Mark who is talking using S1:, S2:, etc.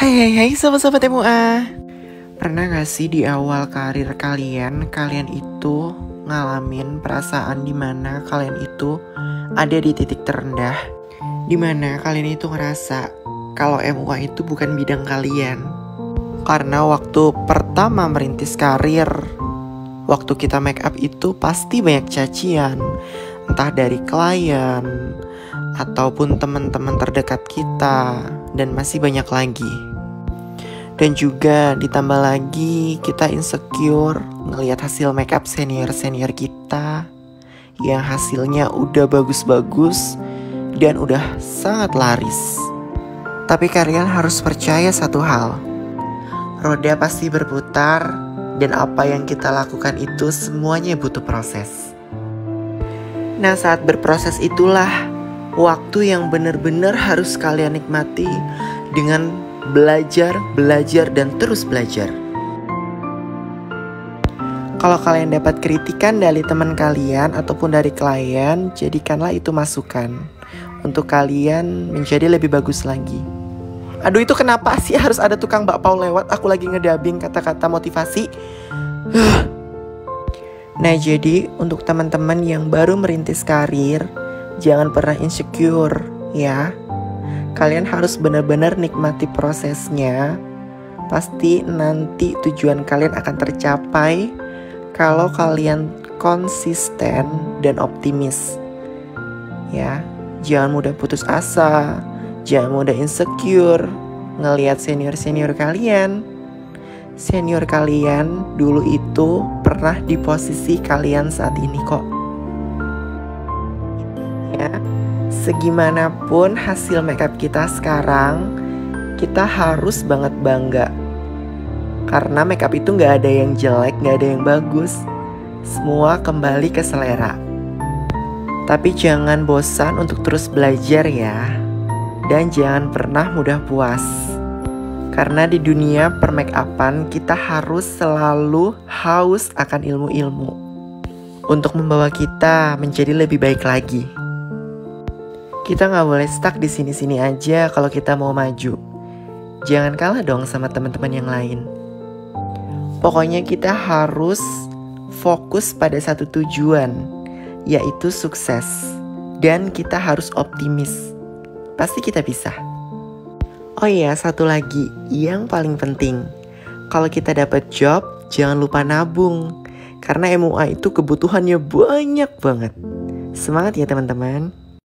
S1: Hai sobat-sobat MUA. Pernah gak sih di awal karir kalian itu ngalamin perasaan dimana kalian itu ada di titik terendah, dimana kalian itu ngerasa kalau MUA itu bukan bidang kalian. Karena waktu pertama merintis karir, waktu kita make up itu pasti banyak cacian, entah dari klien ataupun teman-teman terdekat kita, dan masih banyak lagi. Dan juga ditambah lagi kita insecure ngelihat hasil makeup senior-senior kita yang hasilnya udah bagus-bagus dan udah sangat laris. Tapi kalian harus percaya satu hal, roda pasti berputar, dan apa yang kita lakukan itu semuanya butuh proses. Nah, saat berproses itulah waktu yang benar-benar harus kalian nikmati dengan belajar, dan terus belajar. Kalau kalian dapat kritikan dari teman kalian ataupun dari klien, jadikanlah itu masukan untuk kalian menjadi lebih bagus lagi. Aduh, itu kenapa sih harus ada tukang bakpao lewat? Aku lagi ngedubbing kata-kata motivasi. Nah, jadi untuk teman-teman yang baru merintis karir, jangan pernah insecure ya. Kalian harus benar-benar nikmati prosesnya. Pasti nanti tujuan kalian akan tercapai kalau kalian konsisten dan optimis. Ya, jangan mudah putus asa, jangan mudah insecure ngelihat senior-senior kalian. Senior kalian dulu itu pernah di posisi kalian saat ini kok. Ya, segimanapun hasil makeup kita sekarang, kita harus banget bangga. Karena makeup itu gak ada yang jelek, gak ada yang bagus. Semua kembali ke selera. Tapi jangan bosan untuk terus belajar ya. Dan jangan pernah mudah puas. Karena di dunia permakeupan kita harus selalu haus akan ilmu-ilmu untuk membawa kita menjadi lebih baik lagi. Kita gak boleh stuck di sini-sini aja kalau kita mau maju. Jangan kalah dong sama teman-teman yang lain. Pokoknya kita harus fokus pada satu tujuan, yaitu sukses. Dan kita harus optimis. Pasti kita bisa. Oh iya, satu lagi yang paling penting. Kalau kita dapat job, jangan lupa nabung. Karena MUA itu kebutuhannya banyak banget. Semangat ya teman-teman.